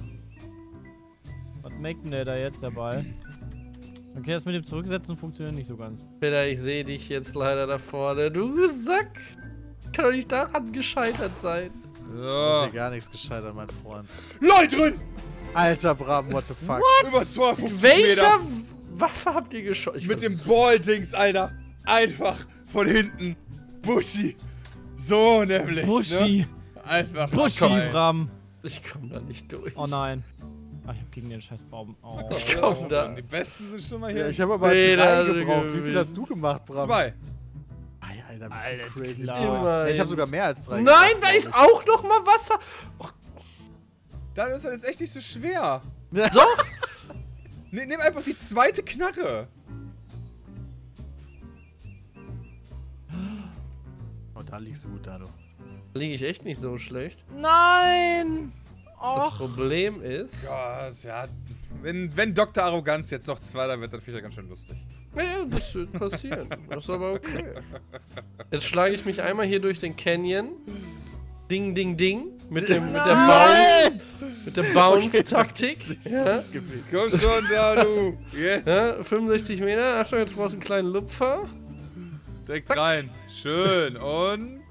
Was macht denn der da jetzt, der Ball? Okay, das mit dem Zurücksetzen funktioniert nicht so ganz. Peter, ich sehe dich jetzt leider da vorne. Du Sack! Kann doch nicht daran gescheitert sein. Da ist So. hier gar nichts gescheitert, mein Freund. Leute drin! Alter Bram, what the fuck? Über zweihundertfünfzig Welcher Meter. Waffe habt ihr geschossen? Mit dem Ball-Dings, Alter. Einfach von hinten. Buschi. So nämlich. Buschi. Ne? Einfach. Buschi, geil. Bram. Ich komme da nicht durch. Oh nein. Ach, ich hab gegen den scheiß Baum. Oh. Ich komm da. Die Besten sind schon mal Ja, hier. ich habe aber Nee, drei da- gebraucht. Wie viel gewinnt. hast du gemacht, Bram? Zwei. Ay, Alter, bist Alter, du crazy. klar. Boy. Immerhin. Ja, ich habe sogar mehr als drei Nein, gemacht, da glaub ist ich. auch noch mal Wasser. Och, Dann ist das jetzt echt nicht so schwer. Doch! Ne, nimm einfach die zweite Knarre. Oh, da liegst du gut da, du. Liege ich echt nicht so schlecht. Nein! Das Och. Problem ist... Gott, ja. Wenn, wenn Doktor Arroganz jetzt noch Zweiter wird, dann finde ich ja ganz schön lustig. Ja, das wird passieren. Das ist aber okay. Jetzt schlage ich mich einmal hier durch den Canyon. Ding, ding, ding. Mit dem, mit der Bounce, mit der Bounce-Taktik. Ja. Komm schon, Dalu. Jetzt. Ja, fünfundsechzig Meter. Achtung, jetzt brauchst du einen kleinen Lupfer. Direkt rein. Schön. Und...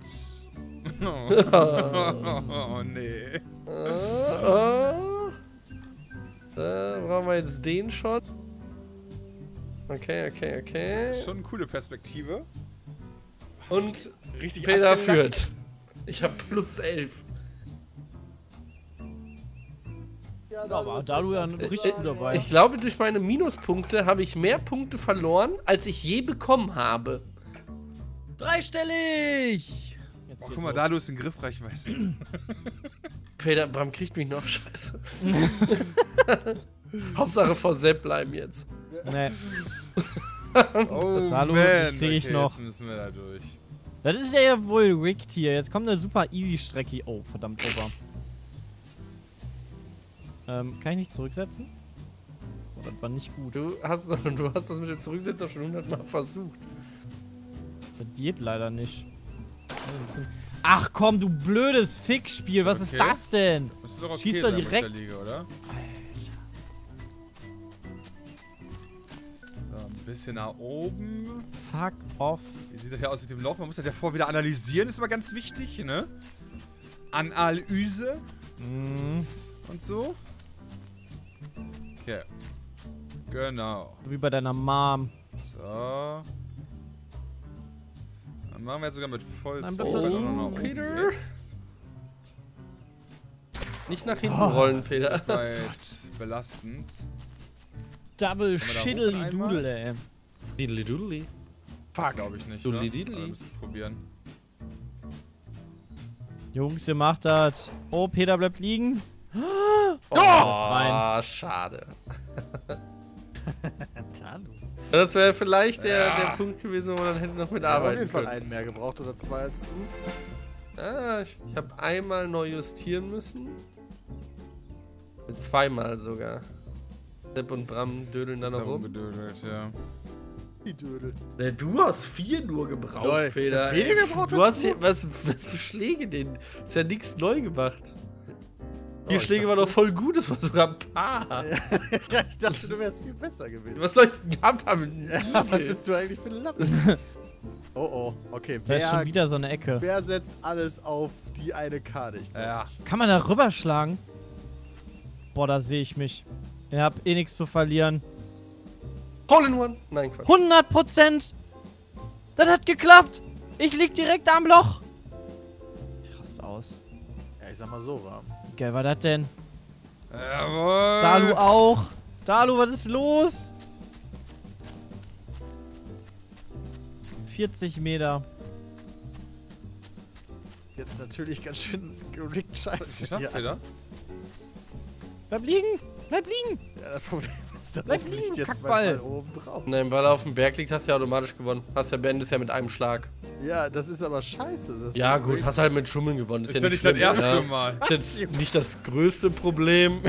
Oh, nee. Oh, oh. Da brauchen wir jetzt den Shot. Okay, okay, okay. Schon eine coole Perspektive. Und Richtig Peter abgelackt. führt. Ich habe plus elf. Ja, Ja, aber da du ja richtig gut dabei. Ich glaube, durch meine Minuspunkte habe ich mehr Punkte verloren, als ich je bekommen habe. Dreistellig! Jetzt Oh, hier guck mal, los. Dalu ist in Griffreichweite. Peter Bram kriegt mich noch scheiße. Hauptsache vor Sepp bleiben jetzt. Nee, Oh, Dalu, man. das krieg ich okay, noch. Jetzt müssen wir da durch. das ist ja wohl rigged hier. Jetzt kommt eine super easy Strecke. Oh, verdammt, over. Ähm, kann ich nicht zurücksetzen? Oh, das war nicht gut. Du hast, du hast das mit dem Zurücksetzen doch schon hundertmal versucht. Das geht leider nicht. Ach komm, du blödes Fickspiel. Was ist Okay. das denn? Müsste doch okay Schießt er sein mit direkt- der Liga, oder? So, ein bisschen nach oben. Fuck off. Wie sieht das hier aus mit dem Loch? Man muss das ja vorher wieder analysieren, ist immer ganz wichtig, ne? Analyse Mhm. und so. Okay. Genau. Wie bei deiner Mom. So. Dann machen wir jetzt sogar mit voll Nein, Speed bleib da noch drin. nach oben Peter. weg. Nicht nach hinten Oh. rollen, Peter. Das war jetzt belastend. Double Kann man da Shiddly hoch einmal? Doodle, ey. Diddly doodly. Fuck, glaube ich nicht. Dudli Ne? didli. Aber wir müssen probieren. Jungs, ihr macht das. Oh, Peter bleibt liegen. Oh, rein. schade. Dalu. Das wäre vielleicht der, Ja. der Punkt gewesen, wo man dann hätte noch Ich habe auf mitarbeiten jeden Fall können. einen mehr gebraucht oder zwei als du. Ah, ich ich habe einmal neu justieren müssen. Zweimal sogar. Sepp und Bram dödeln da noch Darum rum. gedödelt, ja. Die Dödel. Ne, du hast vier nur gebraucht, Lol, ich Peter. hab weniger Ey, gebraucht Du als hast du. hier, was, was für Schläge denn? Ist ja nichts neu gemacht. Die Oh, ich Schläge dachte waren doch voll gut, das war sogar ein Paar. Ja, ich dachte, du wärst viel besser gewesen. Was soll ich denn gehabt haben? Ja, was bist du eigentlich für ein Lappen? Oh oh, okay. Da ist schon Wer, wieder so eine Ecke. wer setzt alles auf die eine Karte? Ich Ja. Kann man da rüberschlagen? Boah, da sehe ich mich. Ihr habt eh nichts zu verlieren. Hole in One? Nein, Quatsch. hundert Prozent! Das hat geklappt! Ich lieg direkt am Loch! Ich raste aus. Ja, ich sag mal so, war. Wie geil war das denn? Jawohl. Dalu auch! Dalu, was ist los? vierzig Meter. Jetzt natürlich ganz schön gerickt scheiße. Geschafft, hier Peter? alles. Bleib liegen! Bleib liegen! Ja, das Problem ist, da Bleib oben liegen, liegt jetzt mein Kackball. Ball oben drauf. Nein, weil er auf dem Berg liegt, hast du ja automatisch gewonnen. Hast ja beendest ja mit einem Schlag. Ja, das ist aber scheiße. Das ist Ja, so gut, rigged. hast halt mit Schummeln gewonnen. Ist ja nicht dein schlimm, erstes ja. Mal. Ist jetzt nicht das größte Problem.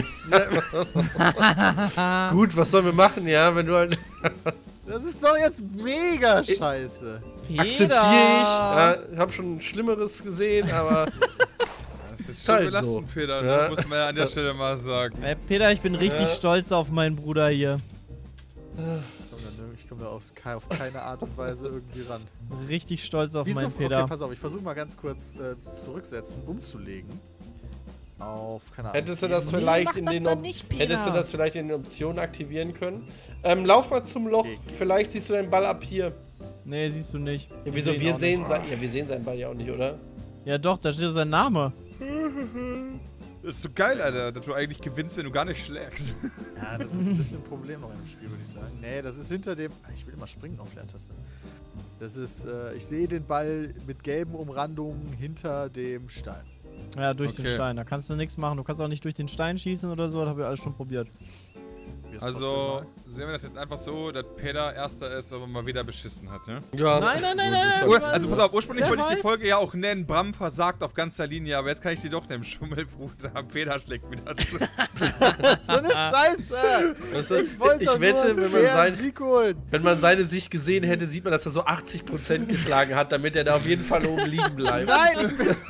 Gut, was sollen wir machen, ja, wenn du halt. Das ist doch jetzt mega scheiße. Peter! Akzeptiere ich. Ja, ich habe schon Schlimmeres gesehen, aber. Das ist schon Halt belastend, so. Peter. Ja. Ne? Muss man ja an der Stelle mal sagen. Ey, Peter, ich bin richtig Ja. stolz auf meinen Bruder hier. Ich komme da, nirg- ich komm da aufs, ke- auf keine Art und Weise irgendwie ran. Richtig stolz auf Wieso? meinen Peter. Okay, pass auf, ich versuche mal ganz kurz äh, zurücksetzen, umzulegen. Auf, keine Ahnung. Hättest du das Nee, vielleicht mach in das den mal Op- nicht, Peter. Hättest du das vielleicht in den Optionen aktivieren können? Ähm, lauf mal zum Loch. Okay. Vielleicht siehst du deinen Ball ab hier. Nee, siehst du nicht. Ja, wieso? sehen Wir auch sehen, nicht. sein, ja, wir sehen seinen Ball ja auch nicht, oder? Ja doch, da steht sein Name. Das ist so geil, Alter, dass du eigentlich gewinnst, wenn du gar nicht schlägst. Ja, das ist ein bisschen ein Problem noch im Spiel, würde ich sagen. Nee, das ist hinter dem. Ich will immer springen auf Leertaste. Das ist, äh, ich sehe den Ball mit gelben Umrandungen hinter dem Stein. Ja, durch den Okay. Stein. Da kannst du nichts machen. Du kannst auch nicht durch den Stein schießen oder so. Das habe ich alles schon probiert. Probier's Also trotzdem sehen wir das jetzt einfach so, dass Peter Erster ist, aber mal wieder beschissen hat, ne? Ja. Nein, nein, nein, nein, nein. Ur weiß also pass es. auf, ursprünglich Wer wollte ich die weiß? Folge ja auch nennen, Bram versagt auf ganzer Linie, aber jetzt kann ich sie doch nehmen, Schummelbruder, Peter schlägt wieder zu. mal. So eine Scheiße! Weißt du, Ich wollte doch ich wette, nur einen wenn man, fairen sein, Sieg holen. wenn man seine Sicht gesehen hätte, sieht man, dass er so achtzig Prozent geschlagen hat, damit er da auf jeden Fall oben liegen bleibt. Nein, ich bin...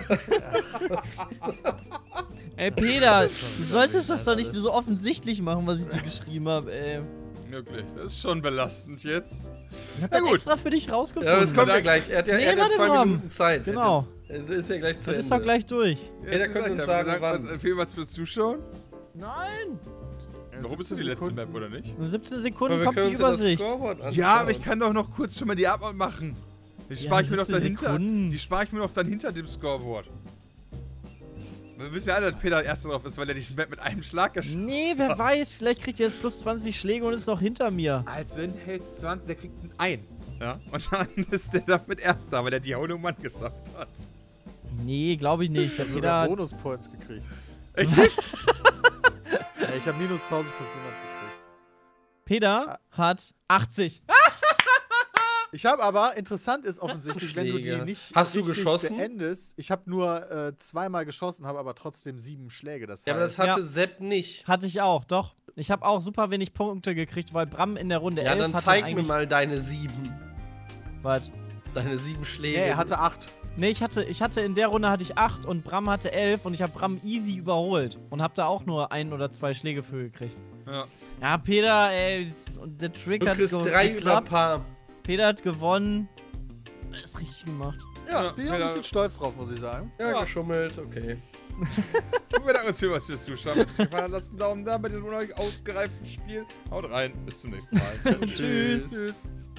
Ey, Peter, du solltest das doch nicht so offensichtlich machen, was ich dir geschrieben habe, ey. Wirklich, das ist schon belastend jetzt. Ich hab Na das gut. extra für dich rausgefunden. Ja, aber es kommt ja gleich. Er hat ja, Nee, er hat ja warte zwei mal. Minuten Zeit. Genau. Es ist ja gleich zu Das Ende. ist doch gleich durch. Peter, könnt ihr uns sagen, wann? Vielmals fürs Zuschauen. Fürs Warum bist du die letzte Map, oder nicht? In siebzehn Aber Sekunden wir kommt können die uns ja das Übersicht. Scoreboard anschauen. Ja, aber ich kann doch noch kurz schon mal die Abmod machen. Die Ja, spare ich mir noch siebzehn dahinter. Sekunden. Die spare ich mir noch dann hinter dem Scoreboard. Wir wissen ja alle, dass Peter Erster drauf ist, weil er die Map mit einem Schlag geschafft Nee, wer weiß, vielleicht kriegt ihr jetzt plus zwanzig Schläge und ist noch hinter mir. Als wenn Hels zwanzig, der kriegt einen ein. Ja? Und dann ist der damit Erster, weil er die Haune Mann geschafft hat. Nee, glaube ich nicht. Ich Der habe sogar Peter, Bonuspoints gekriegt. Echt jetzt? Ja, ich habe minus eintausendfünfhundert gekriegt. Peter hat achtzig. Ich habe aber, interessant ist offensichtlich, wenn du die Schläge. nicht Hast du richtig geschossen? beendest. Ich habe nur äh, zweimal geschossen, habe aber trotzdem sieben Schläge. Das Ja, aber das heißt, hatte Ja. Sepp nicht. Hatte ich auch, doch. Ich habe auch super wenig Punkte gekriegt, weil Bram in der Runde Ja, elf dann hatte zeig mir eigentlich... mal deine sieben. Was? Deine sieben Schläge. nee, er hatte acht. Nee, ich hatte, ich hatte in der Runde hatte ich acht und Bram hatte elf und ich habe Bram easy überholt und habe da auch nur ein oder zwei Schläge für gekriegt. Ja. Ja, Peter, ey, und der Trick Du hat kriegst ge drei über geklappt. Paar. Peter hat gewonnen. Ist richtig gemacht. Ja, Ja, bin ich auch ein Peter- bisschen stolz drauf, muss ich sagen. Ja, Ja. geschummelt, okay. Wir bedanken uns vielmals fürs Zuschauen. Wenn es euch gefallen hat, lasst einen Daumen da bei diesem neu ausgereiften Spiel. Haut rein, bis zum nächsten Mal. Tschüss. Tschüss.